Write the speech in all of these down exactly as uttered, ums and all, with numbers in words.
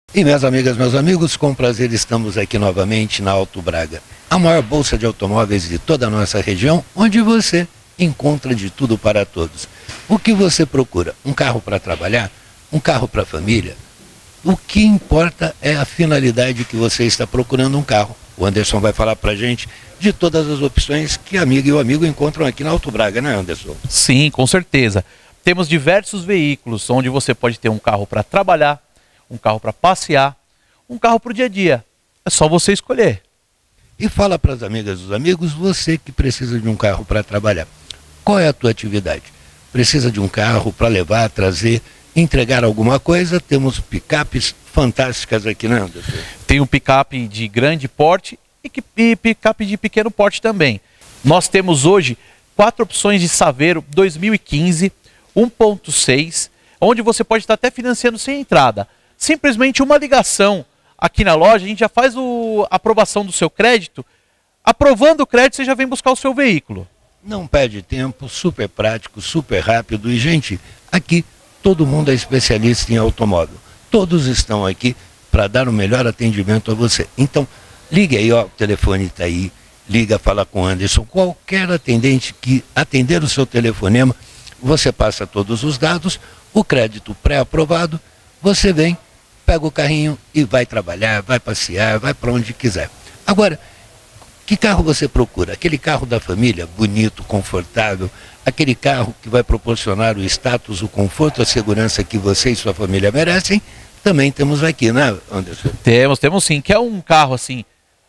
E minhas amigas, meus amigos, com prazer estamos aqui novamente na Auto Braga, a maior bolsa de automóveis de toda a nossa região, onde você encontra de tudo para todos. O que você procura? Um carro para trabalhar? Um carro para a família? O que importa é a finalidade que você está procurando um carro. O Anderson vai falar para a gente de todas as opções que a amiga e o amigo encontram aqui na Auto Braga, né, Anderson? Sim, com certeza. Temos diversos veículos onde você pode ter um carro para trabalhar, um carro para passear, um carro para o dia a dia. É só você escolher. E fala para as amigas e os amigos, você que precisa de um carro para trabalhar. Qual é a tua atividade? Precisa de um carro para levar, trazer, entregar alguma coisa? Temos picapes fantásticas aqui, né, Anderson? Tem um picape de grande porte e, que, e picape de pequeno porte também. Nós temos hoje quatro opções de Saveiro dois mil e quinze, um ponto seis, onde você pode estar até financiando sem entrada. Simplesmente uma ligação aqui na loja, a gente já faz o, a aprovação do seu crédito. Aprovando o crédito, você já vem buscar o seu veículo. Não perde tempo, super prático, super rápido. E, gente, aqui todo mundo é especialista em automóvel. Todos estão aqui para dar o melhor atendimento a você. Então, ligue aí, ó, o telefone está aí. Liga, fala com o Anderson. Qualquer atendente que atender o seu telefonema, você passa todos os dados, o crédito pré-aprovado, você vem, pega o carrinho e vai trabalhar, vai passear, vai para onde quiser. Agora, que carro você procura? Aquele carro da família, bonito, confortável, aquele carro que vai proporcionar o status, o conforto, a segurança que você e sua família merecem, também temos aqui, né, Anderson? Temos, temos sim, que é um carro assim,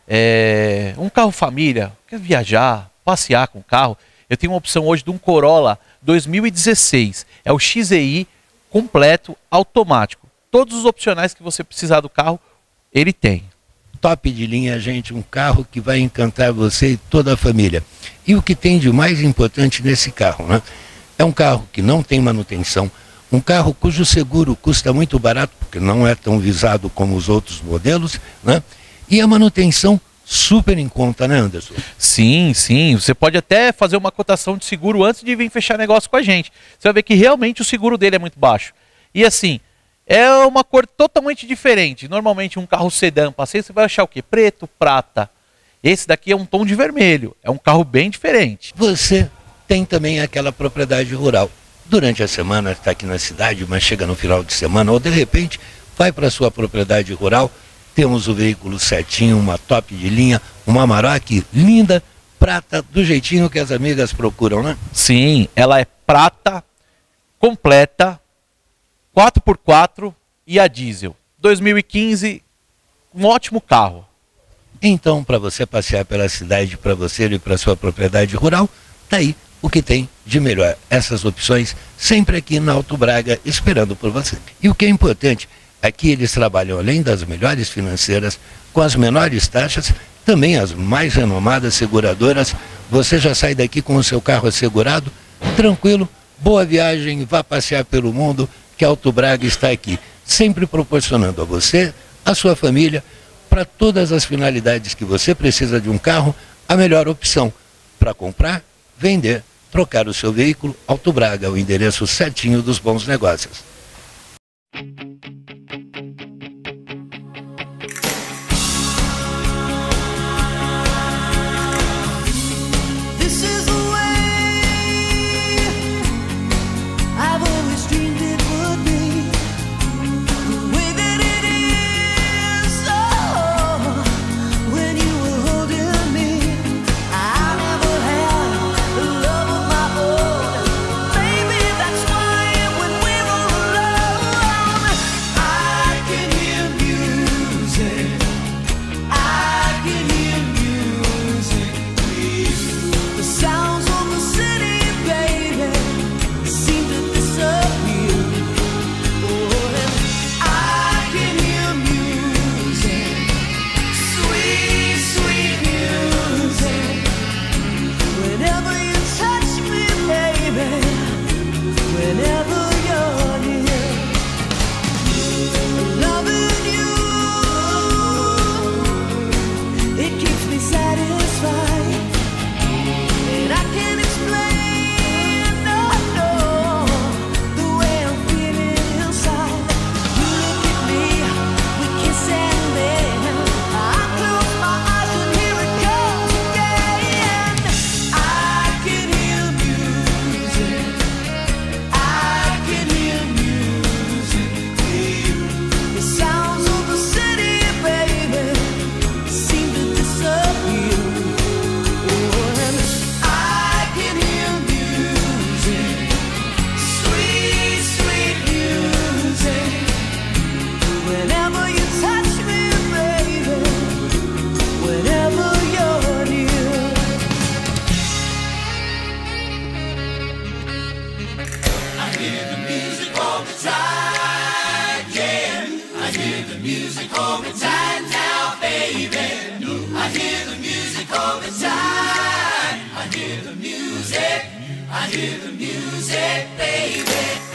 é, um carro família, quer viajar, passear com o carro. Eu tenho uma opção hoje de um Corolla dois mil e dezesseis, é o X E I completo, automático. Todos os opcionais que você precisar do carro, ele tem. Top de linha, gente, um carro que vai encantar você e toda a família. E o que tem de mais importante nesse carro, né? É um carro que não tem manutenção, um carro cujo seguro custa muito barato, porque não é tão visado como os outros modelos, né? E a manutenção super em conta, né, Anderson? Sim, sim. Você pode até fazer uma cotação de seguro antes de vir fechar negócio com a gente. Você vai ver que realmente o seguro dele é muito baixo. E assim, é uma cor totalmente diferente. Normalmente um carro sedã, passeio, você vai achar o quê? Preto, prata. Esse daqui é um tom de vermelho. É um carro bem diferente. Você tem também aquela propriedade rural. Durante a semana está aqui na cidade, mas chega no final de semana, ou de repente vai para a sua propriedade rural. Temos o veículo certinho, uma top de linha, uma Amarok linda, prata, do jeitinho que as amigas procuram, né? Sim, ela é prata, completa, quatro por quatro e a diesel. dois mil e quinze, um ótimo carro. Então, para você passear pela cidade, para você ir para sua propriedade rural, tá aí o que tem de melhor. Essas opções sempre aqui na Auto Braga, esperando por você. E o que é importante, aqui eles trabalham, além das melhores financeiras, com as menores taxas, também as mais renomadas seguradoras. Você já sai daqui com o seu carro assegurado, tranquilo, boa viagem, vá passear pelo mundo, que a Auto Braga está aqui, sempre proporcionando a você, a sua família, para todas as finalidades que você precisa de um carro, a melhor opção para comprar, vender, trocar o seu veículo. Auto Braga, o endereço certinho dos bons negócios. music all the time now, baby. I hear the music all the time. I hear the music, I hear the music, baby.